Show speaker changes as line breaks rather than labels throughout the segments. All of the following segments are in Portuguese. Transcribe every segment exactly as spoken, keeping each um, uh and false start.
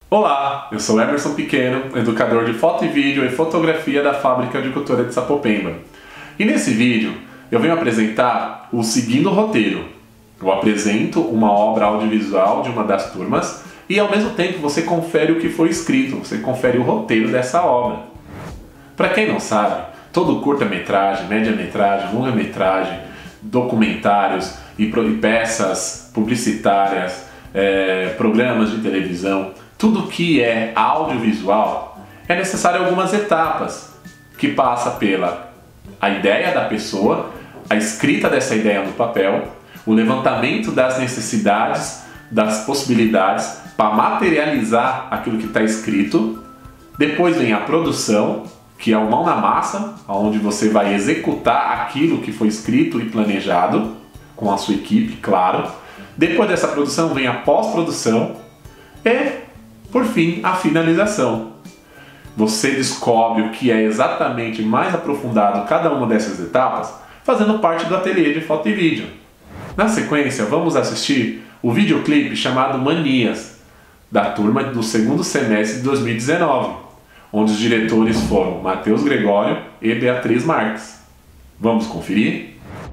Olá, eu sou Emerson Pequeno, educador de foto e vídeo e fotografia da Fábrica de Cultura de Sapopemba. E nesse vídeo eu venho apresentar o seguindo o roteiro. Eu apresento uma obra audiovisual de uma das turmas e ao mesmo tempo você confere o que foi escrito, você confere o roteiro dessa obra. Para quem não sabe, todo curta-metragem, média-metragem, longa-metragem, documentários e peças publicitárias, é, programas de televisão, tudo que é audiovisual, é necessário algumas etapas, que passa pela a ideia da pessoa, a escrita dessa ideia no papel, o levantamento das necessidades, das possibilidades para materializar aquilo que está escrito. Depois vem a produção, que é o mão na massa, onde você vai executar aquilo que foi escrito e planejado, com a sua equipe, claro. Depois dessa produção vem a pós-produção e, por fim, a finalização. Você descobre o que é exatamente mais aprofundado cada uma dessas etapas, fazendo parte do ateliê de foto e vídeo. Na sequência, vamos assistir o videoclipe chamado Manias, da turma do segundo semestre de dois mil e dezenove, onde os diretores foram Matheus Gregório e Beatriz Marques. Vamos conferir?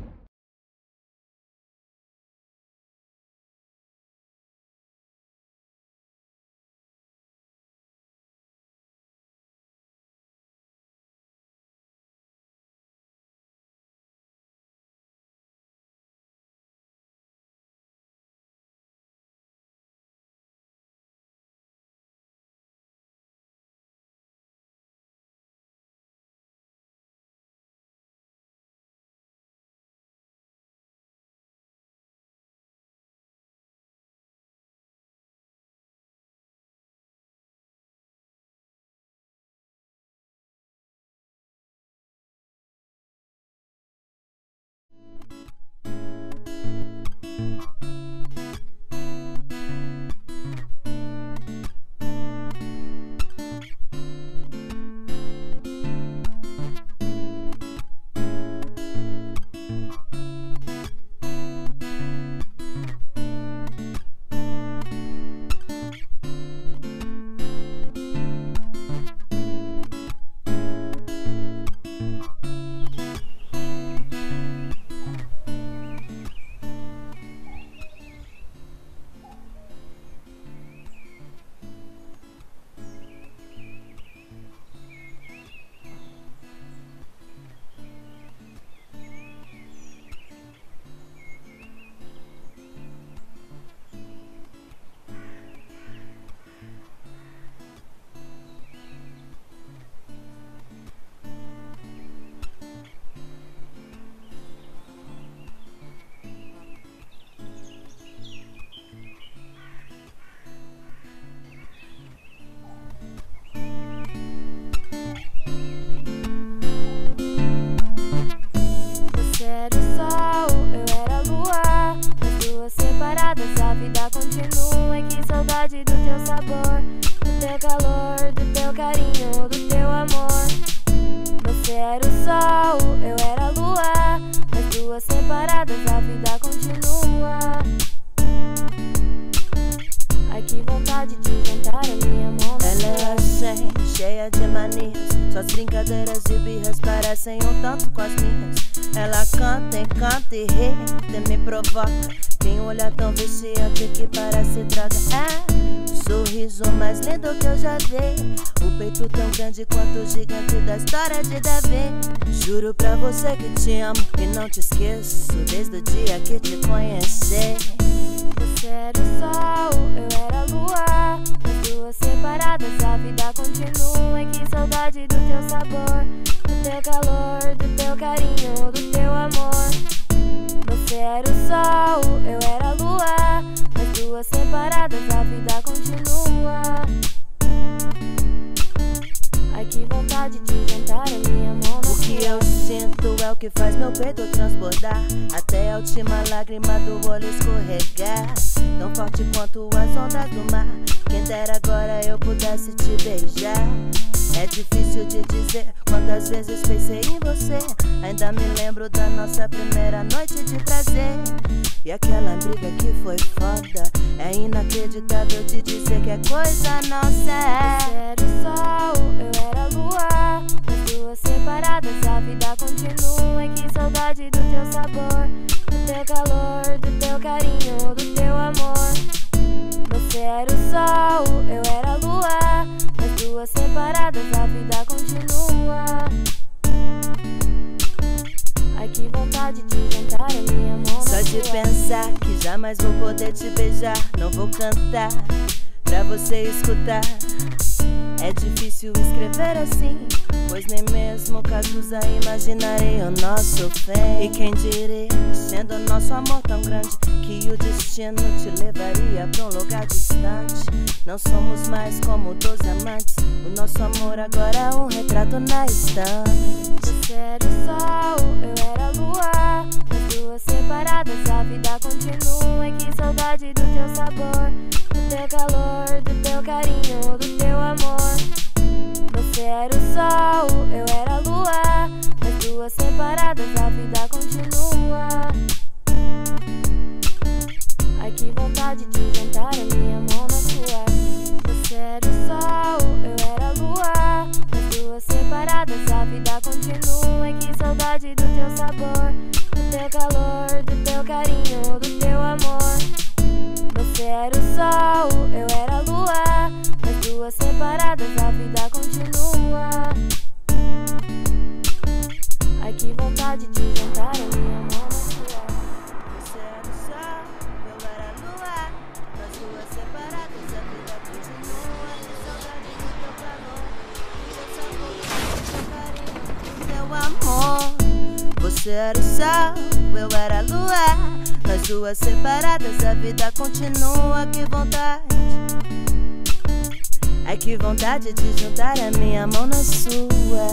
Suas brincadeiras e birras parecem um tanto com as minhas. Ela canta, encanta e ri, até me provoca. Tem um olhar tão viciante que parece droga. É o sorriso mais lindo que eu já vi, o peito tão grande quanto o gigante da história de Davi. Juro pra você que te amo e não te esqueço, desde o dia que te conheci.
Você era o sol, eu era a lua, nós duas separadas, a vida continua. E que saudade do teu sabor, do teu calor, do teu carinho, do teu amor. Você era o sol, eu era a lua, nós duas separadas, a vida continua. Ai, que vontade de jantar a minha mão na
O que eu sinto é o que faz meu peito transbordar, até a última lágrima do olho escorregar, tão forte quanto as ondas do mar. Quem dera agora eu pudesse te beijar. É difícil de dizer quantas vezes pensei em você. Ainda me lembro da nossa primeira noite de prazer, e aquela briga que foi foda. É inacreditável de dizer que é coisa nossa.
Você era o sol, eu era a lua, nós duas separadas, a vida continua. E que saudade do teu sabor, do teu calor, do teu carinho, do teu amor. Você era o sol, eu era a lua, nós duas separadas, a vida continua. Ai, que vontade de juntar a minha mão.
Só de pensar que jamais vou poder te beijar, não vou cantar pra você escutar. É difícil escrever assim, pois nem mesmo Cazuza imaginaria o nosso fim. E quem diria, sendo o nosso amor tão grande, que o destino te levaria pra um lugar distante. Não somos mais como doze amantes, o nosso amor agora é um retrato na estante.
Você era o sol, eu era a lua, nós duas separadas, a vida continua. E que saudade do teu sabor, do teu calor, do teu carinho, do teu amor. Você era o sol, eu era a lua, nós duas separadas, a vida continua. Ai, que vontade de juntar a minha mão na sua. Você era o sol, eu era a lua, nós duas separadas, a vida continua. E que saudade do teu sabor, do teu calor, do teu carinho, do teu amor. Você era o sol, eu era a lua, nós duas separadas, a vida continua. Ai, que vontade de juntar a minha mão na sua.
Você era o sol, eu era a lua, nós duas separadas, a vida continua. Que saudade do teu calor, do teu sabor, do teu carinho, do teu amor. Você era o sol, eu era a lua, nós duas separadas, a vida continua. Que vontade, ai que vontade de juntar a minha mão na sua,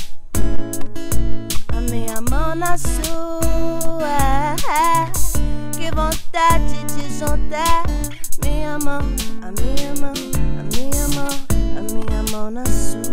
a minha mão na sua. Que vontade de juntar minha mão, a minha mão, a minha mão, a minha mão na sua.